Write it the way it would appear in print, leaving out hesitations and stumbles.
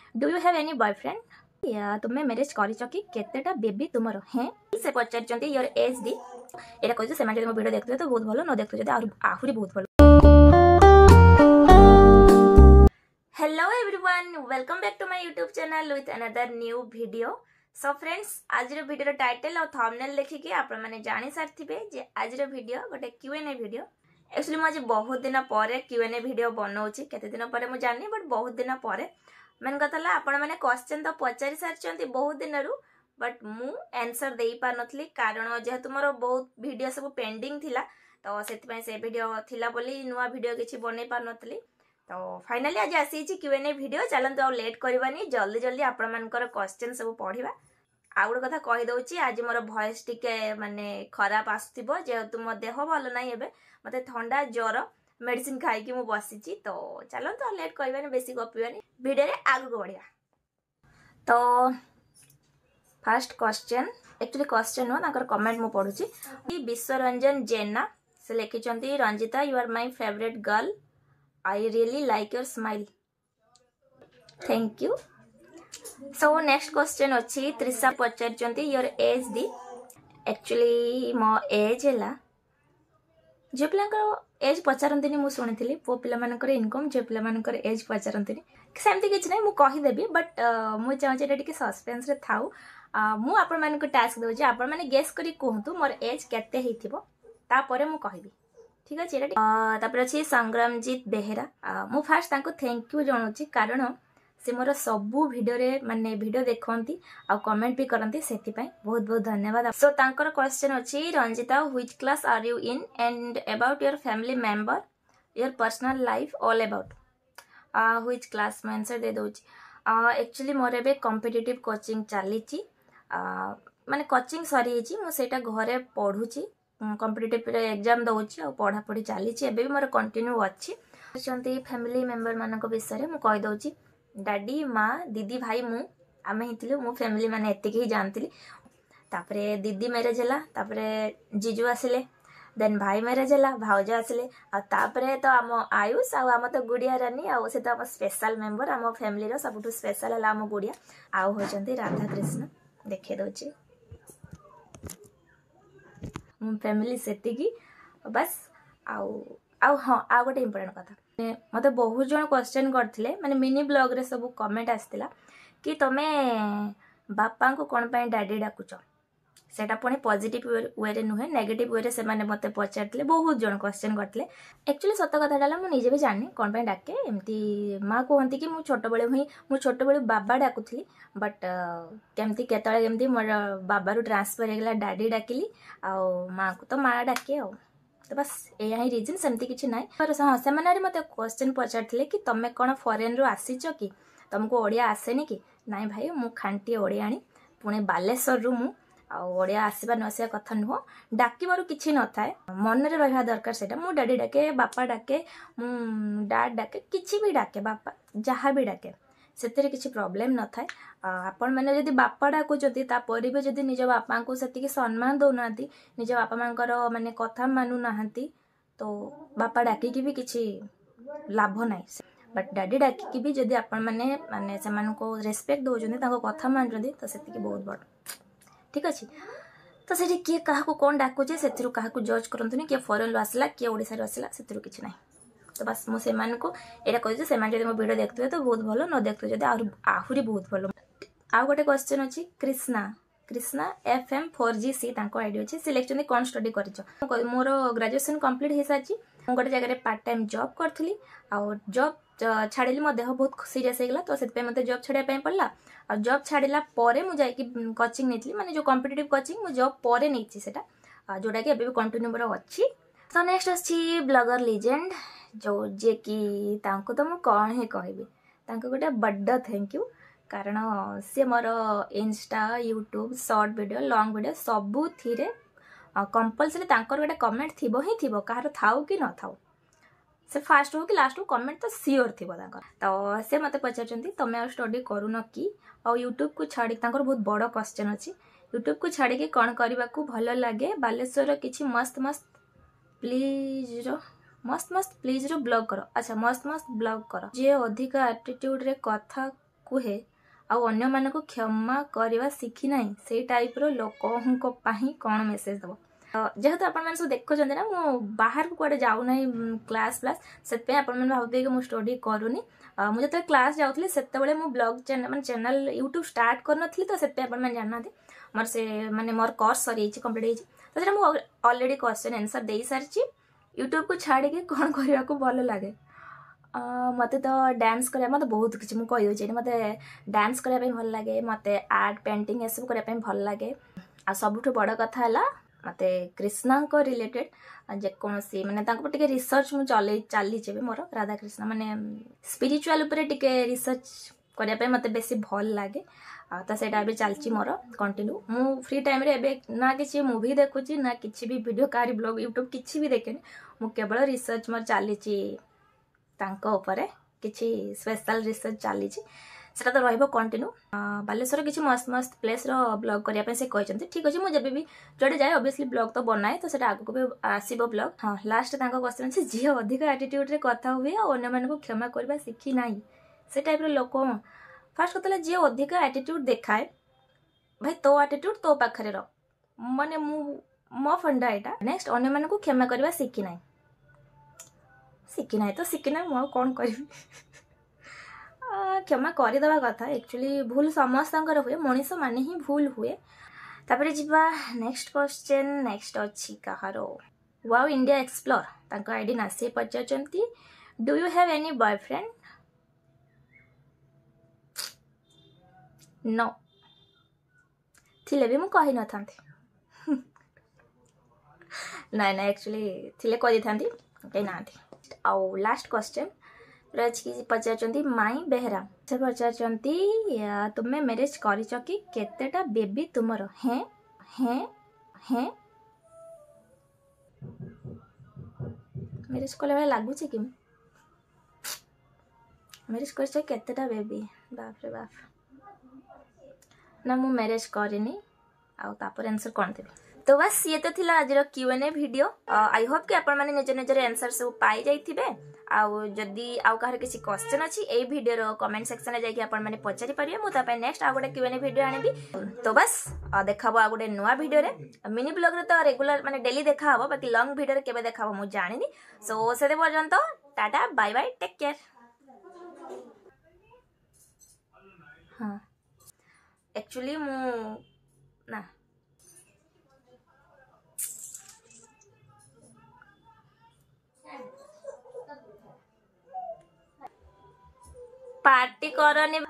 Do you have any boyfriend या तुम्हें marriage करिଛ कि केतेटा बेबी तुमर हैं से पचारचंती योर एज दी एटा कहै से माने मो वीडियो देखथि तो बहुत भलो न देखथि जदि आहुरी बहुत भलो। Hello everyone, welcome back to my YouTube channel with another new video. So friends, आज वीडियो टाइटल और थंबनेल देखिके आपण माने जानि सारथिबे जे आज वीडियो गोटे Q&A वीडियो। एक्चुअली मुझे बहुत दिन पर Q&A वीडियो बनाऊँगी, केते दिन पर मुझे जानी बट बहुत दिन पर मेन कथा है आपण मैंने क्वेश्चन तो पचारि सारी बहुत दिन बट मु आंसर दे पार नथली कारण जेहेतु मोर बहुत वीडियो सब पेंडिंग थिला तो से वीडियो थिला बोली नुआ वीडियो किछि बनै पार नथली। तो फाइनली आज आसी Q&A वीडियो चलते आउ लेट करवानी जल्दी जल्दी आपण मानकर क्वेश्चन सब पढ़ा। आ गोटे कथा कही दउची आज मोर वॉइस टिके माने खराब आसथिबो जेहेतु मो देह भल नाही एबे मते ठंडा ज्वर मेडिसिन खाई कि मु बसिची। तो चलो तो लेट करबानी बेसी गपिबानी वीडियो रे आगु बढ़िया। तो फर्स्ट क्वेश्चन एक्चुअली क्वेश्चन हो ताकर कमेंट मु पढुची विश्वरंजन जेना से लिखिचंती Ranjita you are my favourite girl I really like your smile thank you. So next question अच्छी त्रिशा पचारचंती योर एज दी एक्चुअली मो एज है झील पिलांकर एज पचारती मुझे शुणी पु पिला इनकम झील पिला एज पचारती सेमती किसी ना मुझे कहीदेवी बट मुझे चाहिए सस्पेन्स रे थाउ मु आपण मानक टास्क दूसरी आपण मैंने गेस करी कहतु मोर एज केते हेतिबो तापरे मु कहबी ठीक अच्छे। तापर अच्छी संग्रामजीत बेहेरा मु फास्ट तांको थैंक यू जनाऊँगी कारण से मोर सबू वीडियो रे माने वीडियो देखती आ कमेंट भी करती से बहुत बहुत धन्यवाद। सो तांकर क्वेश्चन अच्छी Ranjita which class are you in and about your family member your personal life all about which class में आंसर दे दूची। एक्चुअली मोर एबे कॉम्पिटिटिव कोचिंग चली माने कोचिंग सरी मुझे घरे पढ़ुची कॉम्पिटिटिव एग्जाम दउची आ पढ़ा पढ़ी चली एबे भी मोर कंटिन्यू अच्छी। फैमिली मेंबर मानक विषय में कही दउची डैडी माँ दीदी भाई मु आमे ही मो फैमिली माने एतिक ही जानती। तापरे दीदी मैरेज है तापरे जीजू आसिले देन भाई मैरेज है भाउज आसिले तापरे तो आम आयुष आम तो गुड़िया रानी आ से तो आम स्पेशल मेंबर आम फैमिली सबुठ स्पेशल है आम गुड़िया आउ होचंती राधा कृष्ण देखे दउची मो फैमिली सेतिकी बस आउ हाँ आ गोटे इम्पोर्टेंट कथा मत बहुत जन क्वेश्चन करते माने मिनी ब्लॉग रे सब कमेंट आसला कि तमे बापा को कौन पाई डैडी डाकुच सेटा पुणी पॉजिटिव वे रे नुहे नेगेटिव वे रे से माने मते पचारते बहुत जन क्वेश्चन करते। एक्चुअली सत कथा मुझे भी जानी कौन पाई डाके एमती माँ कहती कि मुझे छोट बेले ही मुझे छोट बेले बाबा डाकुली बट केमती केतळे केमती मोर बाबा रु ट्रांसफर होगा डैडी डाकिली आ माँ को तो माँ डाके आ तो बस यही रिजन सेमती किसी ना पर हाँ से मत क्वेश्चन पचारते कि तुम कौन फॉरेन रु आसीच कि तुमको ओडिया आसेनी कि नाई भाई मु खांटी ओडियाणी पुणे बालेश्वर रु मु ओडिया आसवा न आसवा कथा नुह डाकबार किसी न थाए मन रे रहा दरकार से मु डैडी डाके बापा डाके मु डैड डाके किसी भी डाके बापा जहाँ भी डाके से किसी प्रोब्लेम न थाए। आपण मैंने जदि बापा डाकुचती तापर भी जदि निज बापा को से सम्मान दौना निज बापा माँ माने कथा मानु नाहंती तो बापा डाकिकी भी किसी लाभ ना बट डैडी डाकिकी भी जदि आपण मैंने माने से रेस्पेक्ट दौरान कथा मानुंट तो से बहुत बड़ ठीक अच्छे। तो से किए क्या कौन डाकुचे से क्या जज करतुनि किए फॉरेन आसला किए ओडिसा आसला से किसी ना तो बस मुझे यहाँ कहूँ से मो वीडियो देखते तो बहुत भल न देखते जब आहुरी बहुत भल। आउ गोटे क्वेश्चन अच्छी कृष्णा FM4GC आईडी अच्छी से लिखते कौन स्टडी कर मोर ग्रेजुएशन कंप्लीट हो सारी गोटे जगह पार्ट टाइम जॉब करी जॉब छाड़ी मो देह बहुत सीरियस होगा तो से मत जॉब छाड़ापी पड़ा आ जॉब छाड़ा मुझे कोचिंग नहीं माने जो कॉम्पिटिटिव कोचिंग मुझे जॉब पर नहीं सेटा जोटा कि एबे कंटिन्यू मोर अच्छी। तो नेक्स्ट अच्छी ब्लॉगर लीजेंड जो जे कि तांको तो मु कौन ही कहबी तांको गोटे बड़ थैंक यू कारण सी मोर insta YouTube short video long video सबू थी कंपलसरी तांकर गोटे कमेंट थी ही थी कहार थाउ कि न थाउ से फास्ट हो कि लास्ट हो कमेंट तो सियोर थी तो से मत पचारचंती तुम आ स्टडी करून कि और यूट्यूब को छाड़ी बहुत बड़ क्वेश्चन अच्छी यूट्यूब को छाड़ी कौन करने को भल लगे बालेश्वर किसी मस्त मस्त प्लीज रो ब्लॉग करो अच्छा मस्त मस्त ब्लॉग करो जे अधिक एटीट्यूड रे कथा कुहे आउ अन्य मानक क्षमा करवा शिखी ना से टाइप रो लोकों कौन मेसेज दब जेहेतु आपण सब देखुं ना मु बाहर को कड़े जाऊ ना क्लास से भावते कि मुझे स्टडी करूनी मुझे जो क्लास जाऊँगी से blog channel channel YouTube start कर नी तो से जानना मोर से माने मोर कोर्स सरी कंप्लीट होती मुझे ऑलरेडी क्वेश्चन आंसर दे सारी यूट्यूब को छाड़ी कौन करने को भल लगे मत तो डांस करने मत बहुत किसी मुझे मत डांस करने भल लगे मत आर्ट पेंटिंग सब करने भल लगे आ सबुठ बड़ कथा है मत कृष्णा को रिलेटेड जेकोसी माने रिसर्च मुझे चल चली मोर राधा कृष्ण माने स्पिरिचुअल उपरे टिके रिसर्च करने मत बेसी भल लगे तो सेटा भी चलची मोर कंटिन्यू मु फ्री टाइम रे एबे ना किसी मूवी देखुची ना किसी भी वीडियो कारी ब्लॉग यूट्यूब किसी भी देखेनी मु केवल रिसर्च मोर चलीची तांको ऊपर किसी स्पेशल रिसर्च चली सेटा तो रहिबो कंटिन्यू बालेश्वर किसी मस्त मस्त प्लेस रो ब्लॉग करिया पे से कहचंती ठीक अछि मु जेबे भी जडे जाय ऑब्वियसली ब्लॉग तो बनाए तो सेटा आगु को भी आसीबो ब्लॉग हां लास्ट तांको क्वेश्चन से जे अधिक एटीट्यूड रे कथा हुए और अन्य मन को क्षमा करबा सिखी नाही से टाइप रो लोक फास्ट कतला जे अधिक एटीट्यूड देखाए भाई तो एटीट्यूड तो पाखरे रख माने मो फंडा एटा नेक्स्ट अन्य मन को क्षमा करबा सिखी ना तो सिखी ना मु कौन करी क्षमा करदेवा कथा एक्चुअली भूल समस्त हुए मनीष माने ही भूल हुए तापरे जीवा नेक्स्ट क्वेश्चन नेक्स्ट अच्छी कहार वाओ इंडिया एक्सप्लोर तांको आईडी ना से पचारचंती do you have any boyfriend no थिले भी मु कहि न थांती ना ना एक्चुअली थिले कहि थांती कहि नांती आउ लास्ट क्वेश्चन पचारचंती माई बेहरा से पचारचंती तुमे मैरिज करिच कि केतेटा बेबी तुमरो हैं हैं हैं मैरिज कले वाला लागु छे कि मैरिज करिच केतेटा बेबी बाप रे बाप ना मु मैरिज करिनी आउ तापर आंसर कोन देबे तो बस ये तो थिला आज Q&A वीडियो आई होप कि आपण माने निज निजर आंसर सब पाई जाइथिबे आउ जदी आउ कहार किसी क्वेश्चन अछि ए वीडियो रो कमेंट सेक्शन में जाके आपण माने पचारि परिबे मु ता पे नेक्स्ट आ गोटे Q&A वीडियो आनेबी तो बस देखाबो आ गोटे नुवा वीडियो रे मिनी ब्लॉग रे तो रेगुलर माने डेली देखा हबो बाकी लॉन्ग वीडियो रे केबे देखाबो मु जानिनी सो सेते पर्यंत tata bye bye take care हां एक्चुअली मु ना पार्टी करनी